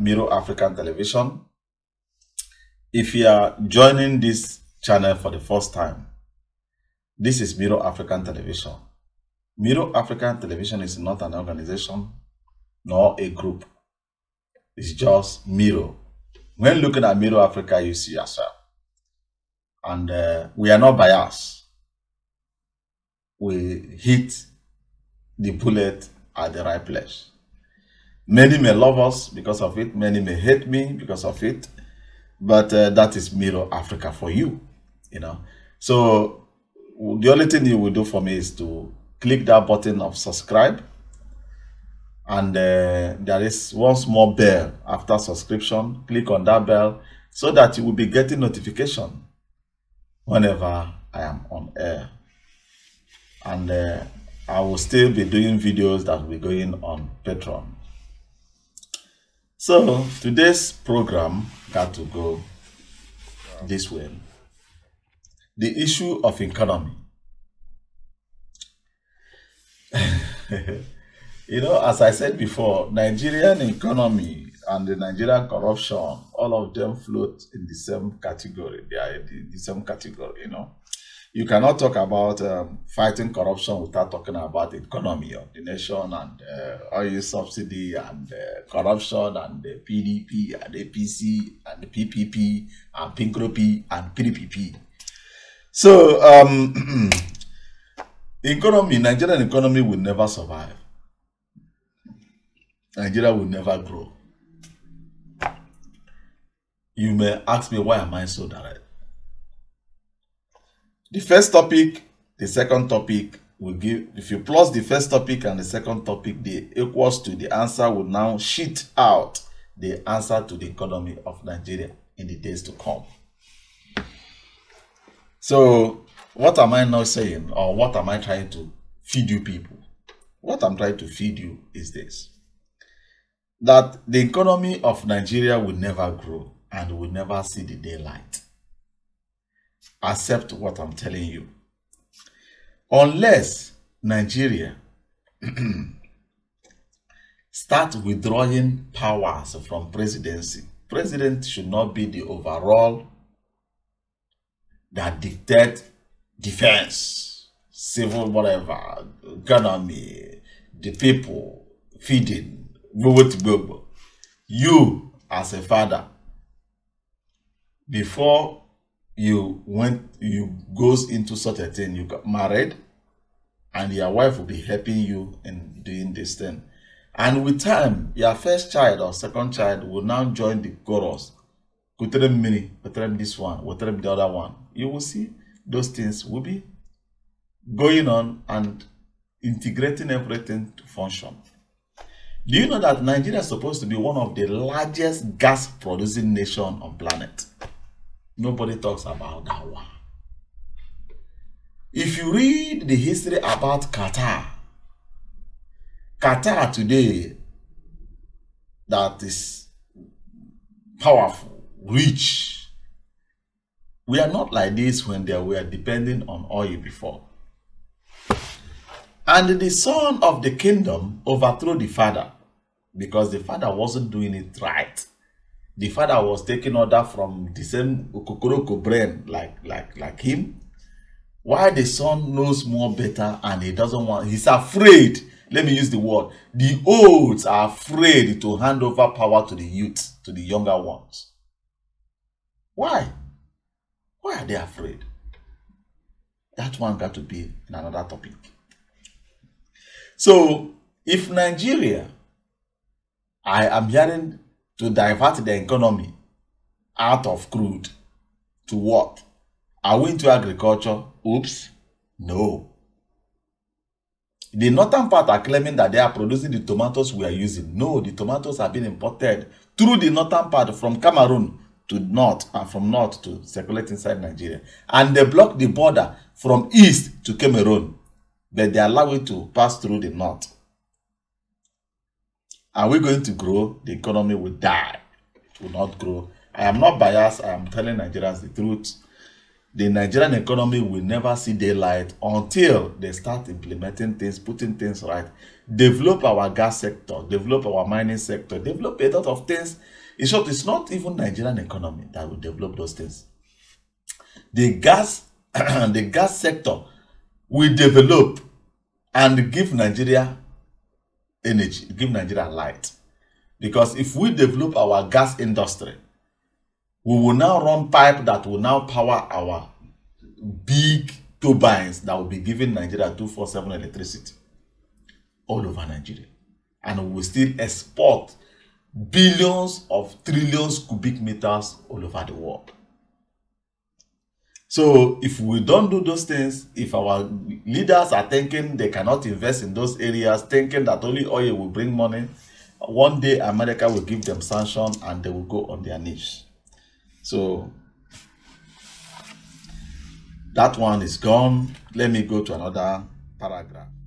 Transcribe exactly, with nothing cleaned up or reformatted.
Miro African Television. If you are joining this channel for the first time, this is Miro African Television. Miro African Television is not an organization nor a group. It's just Miro. When looking at Miro Africa, you see yourself. And uh, we are not biased. We hit the bullet at the right place. Many may love us because of it. Many may hate me because of it. But uh, that is Miro Africa for you, you know. So the only thing you will do for me is to click that button of subscribe. And uh, there is one small bell after subscription. Click on that bell so that you will be getting notification whenever I am on air. And uh, I will still be doing videos that will be going on Patreon. So today's program got to go this way. The issue of economy. You know, as I said before, Nigerian economy and the Nigerian corruption, all of them float in the same category. They are in the same category, you know. You cannot talk about um, fighting corruption without talking about the economy of the nation and uh, oil subsidy and uh, corruption and the P D P and A P C and the P P P and P N P and P D P P. So, um, the economy, Nigerian economy will never survive. Nigeria will never grow. You may ask me, why am I so direct? The first topic, the second topic will give, if you plus the first topic and the second topic, the equals to the answer will now sheet out the answer to the economy of Nigeria in the days to come. So, what am I now saying, or what am I trying to feed you people? What I'm trying to feed you is this: that the economy of Nigeria will never grow and will never see the daylight. Accept what I'm telling you. Unless Nigeria start withdrawing powers from presidency. President should not be the overall that dictate defense, civil whatever, economy, the people, feeding. You as a father, before you went you goes into such a thing, you got married and your wife will be helping you in doing this thing, and with time your first child or second child will now join the chorus. Mini, this one, the other one. You will see those things will be going on and integrating everything to function. Do you know that Nigeria is supposed to be one of the largest gas producing nations on planet? Nobody talks about that one. If you read the history about Qatar, Qatar today, that is powerful, rich. We are not like this when they were depending on oil before. And the son of the kingdom overthrew the father because the father wasn't doing it right. The father was taking order from the same Kokoroko brain like, like, like him. Why the son knows more better and he doesn't want, he's afraid, let me use the word, the olds are afraid to hand over power to the youth, to the younger ones. Why? Why are they afraid? That one got to be in another topic. So, if Nigeria, I am hearing to divert the economy out of crude to what? Are we into agriculture? Oops. No. The northern part are claiming that they are producing the tomatoes we are using. No, the tomatoes are being imported through the northern part from Cameroon to north and from north to circulate inside Nigeria. And they block the border from east to Cameroon. But they allow it to pass through the north. Are we going to grow? The economy will die. It will not grow. I am not biased. I am telling Nigerians the truth. the Nigerian economy will never see daylight until they start implementing things, putting things right, develop our gas sector, develop our mining sector, develop a lot of things. In short, it's not even Nigerian economy that will develop those things. The gas, the gas sector will develop and give Nigeria energy, give Nigeria light. Because if we develop our gas industry, we will now run pipe that will now power our big turbines that will be giving Nigeria two forty-seven electricity all over Nigeria. And we will still export billions of trillions cubic meters all over the world. So if we don't do those things, if our leaders are thinking they cannot invest in those areas, thinking that only oil will bring money, one day America will give them sanction and they will go on their knees. So that one is gone. Let me go to another paragraph.